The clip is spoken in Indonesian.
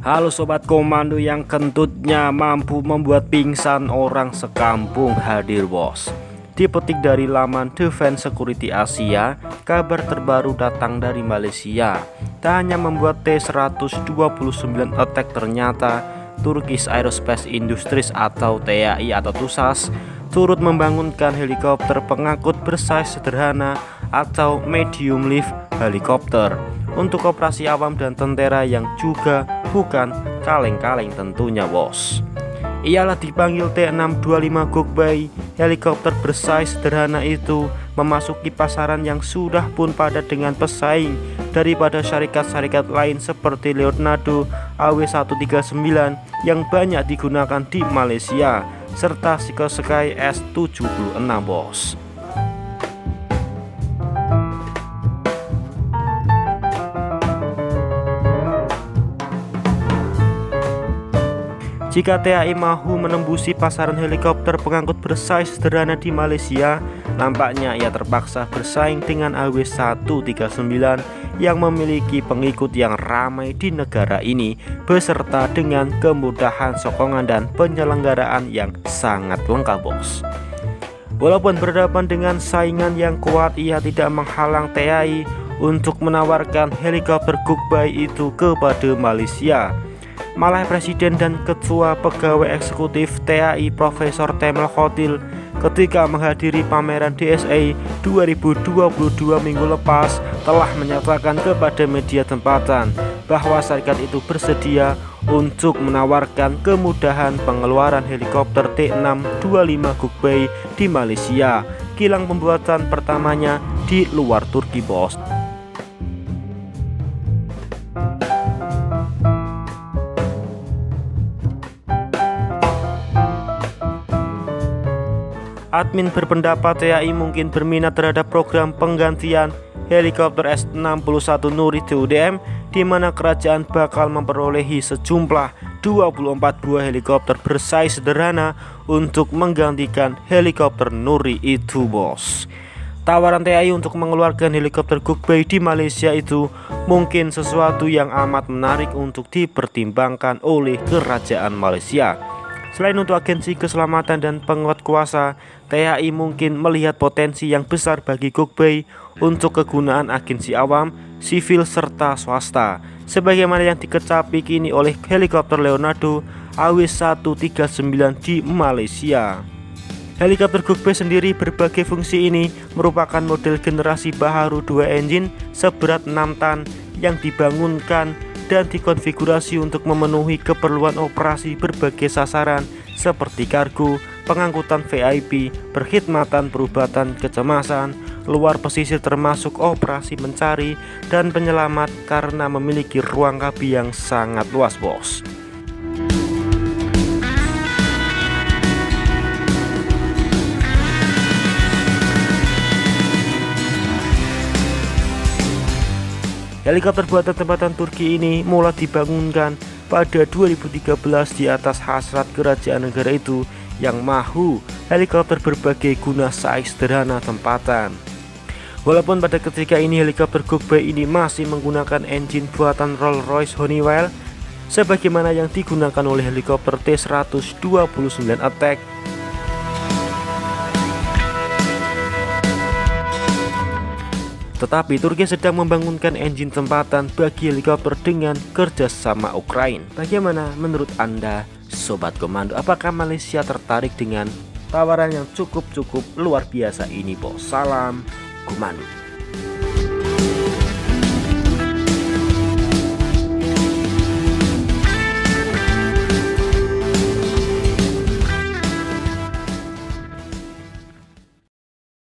Halo sobat komando yang kentutnya mampu membuat pingsan orang sekampung hadir bos. Dipetik dari laman Defense Security Asia, kabar terbaru datang dari Malaysia. Tak hanya membuat T-129 attack, ternyata Turkish Aerospace Industries atau TAI atau TUSAS turut membangunkan helikopter pengangkut bersaiz sederhana atau medium lift helikopter untuk operasi awam dan tentara yang juga bukan kaleng-kaleng tentunya bos. Ialah dipanggil T625 Gokbae. Helikopter bersaiz sederhana itu memasuki pasaran yang sudah pun padat dengan pesaing daripada syarikat-syarikat lain seperti Leonardo AW139 yang banyak digunakan di Malaysia serta Sikorsky S76 bos. Jika TAI mahu menembusi pasaran helikopter pengangkut bersaiz sederhana di Malaysia, nampaknya ia terpaksa bersaing dengan AW139 yang memiliki pengikut yang ramai di negara ini, beserta dengan kemudahan sokongan dan penyelenggaraan yang sangat lengkap bos. Walaupun berhadapan dengan saingan yang kuat, ia tidak menghalang TAI untuk menawarkan helikopter Gokbae itu kepada Malaysia. Malah Presiden dan Ketua Pegawai Eksekutif TAI Profesor Temel Khotil ketika menghadiri pameran DSA 2022 minggu lepas telah menyatakan kepada media tempatan bahwa serikat itu bersedia untuk menawarkan kemudahan pengeluaran helikopter T625 Gokbae di Malaysia, kilang pembuatan pertamanya di luar Turki bos. Admin berpendapat TAI mungkin berminat terhadap program penggantian helikopter S61 Nuri TUDM, di mana kerajaan bakal memperolehi sejumlah 24 buah helikopter bersaiz sederhana untuk menggantikan helikopter Nuri itu bos. Tawaran TAI untuk mengeluarkan helikopter Gokbae di Malaysia itu mungkin sesuatu yang amat menarik untuk dipertimbangkan oleh kerajaan Malaysia. Selain untuk agensi keselamatan dan penguat kuasa, TAI mungkin melihat potensi yang besar bagi Gokbae untuk kegunaan agensi awam, sivil serta swasta, sebagaimana yang dikecapi kini oleh helikopter Leonardo AW139 di Malaysia. Helikopter Gokbae sendiri berbagai fungsi ini merupakan model generasi baharu 2 engine seberat 6 ton yang dibangunkan dan dikonfigurasi untuk memenuhi keperluan operasi berbagai sasaran seperti kargo, pengangkutan VIP, perkhidmatan perubatan kecemasan, luar pesisir termasuk operasi mencari dan penyelamat karena memiliki ruang kabi yang sangat luas bos. Helikopter buatan tempatan Turki ini mulai dibangunkan pada 2013 di atas hasrat kerajaan negara itu yang mahu helikopter berbagai guna saiz sederhana tempatan. Walaupun pada ketika ini helikopter Gokbae ini masih menggunakan engine buatan Rolls-Royce Honeywell sebagaimana yang digunakan oleh helikopter T-129 Attack, tetapi Turki sedang membangunkan engine tempatan bagi helikopter dengan kerjasama Ukraina. Bagaimana menurut Anda sobat komando? Apakah Malaysia tertarik dengan tawaran yang cukup luar biasa ini bos? Salam komando.